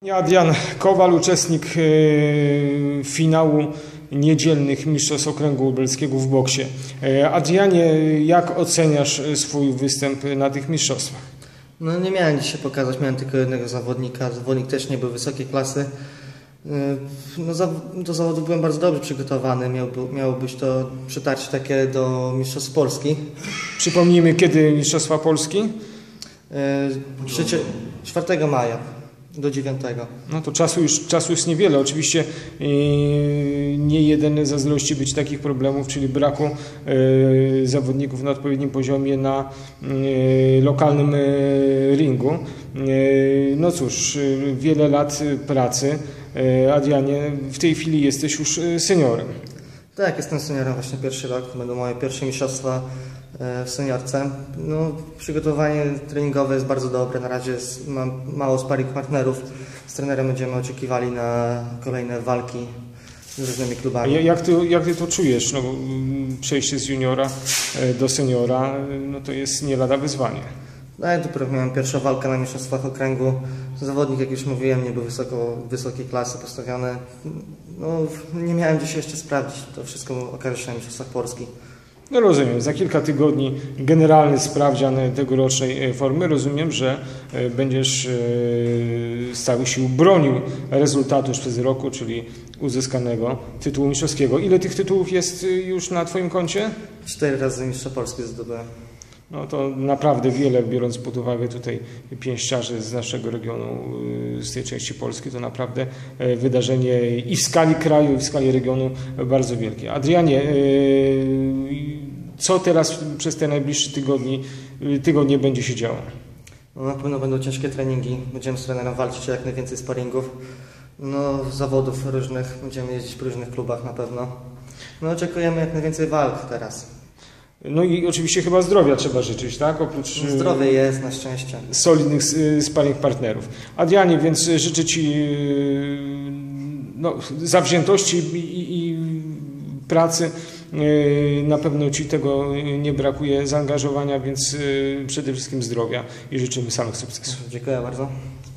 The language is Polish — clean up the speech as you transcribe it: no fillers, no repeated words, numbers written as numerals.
Adrian Kowal, uczestnik finału niedzielnych Mistrzostw Okręgu Lubelskiego w boksie. Adrianie, jak oceniasz swój występ na tych mistrzostwach? No nie miałem dzisiaj pokazać, miałem tylko jednego zawodnika. Zawodnik też nie był wysokiej klasy. No, do zawodu byłem bardzo dobrze przygotowany. Miało być to przetarcie takie do Mistrzostw Polski. Przypomnijmy, kiedy Mistrzostwa Polski? 4 maja do 9. No to czasu już niewiele. Oczywiście nie jeden zazdrości być takich problemów, czyli braku zawodników na odpowiednim poziomie na lokalnym ringu. No cóż, wiele lat pracy. Adrianie, w tej chwili jesteś już seniorem. Tak, jestem seniorem, właśnie pierwszy rok. Będą moje pierwsze mistrzostwa w seniorce. No, przygotowanie treningowe jest bardzo dobre. Na razie mam mało sparring partnerów. Z trenerem będziemy oczekiwali na kolejne walki z różnymi klubami. Jak ty to czujesz? No, przejście z juniora do seniora no to jest nie lada wyzwanie. No, ja dopiero miałem pierwszą walkę na mistrzostwach okręgu. Zawodnik, jak już mówiłem, nie był wysokiej klasy postawiony. No, nie miałem dzisiaj jeszcze sprawdzić. To wszystko okaże się na mistrzostwach Polski. No rozumiem, za kilka tygodni generalny sprawdzian tegorocznej formy. Rozumiem, że będziesz z całych sił bronił rezultatu już przez roku, czyli uzyskanego tytułu mistrzowskiego. Ile tych tytułów jest już na Twoim koncie? 4 razy mistrza Polski zdobyłem. No to naprawdę wiele, biorąc pod uwagę tutaj pięściarzy z naszego regionu, z tej części Polski, to naprawdę wydarzenie i w skali kraju, i w skali regionu bardzo wielkie. Adrianie, co teraz przez te najbliższe tygodnie będzie się działo? No, na pewno będą ciężkie treningi. Będziemy z trenerem walczyć o jak najwięcej sparingów. No, zawodów różnych. Będziemy jeździć po różnych klubach na pewno. No, oczekujemy jak najwięcej walk teraz. No i oczywiście chyba zdrowia trzeba życzyć, tak? Oprócz zdrowie jest, na szczęście. Solidnych sparring partnerów. Adrianie, więc życzę Ci zawziętości i pracy. Na pewno Ci tego nie brakuje, zaangażowania, więc przede wszystkim zdrowia i życzymy samych sukcesów. Dziękuję bardzo.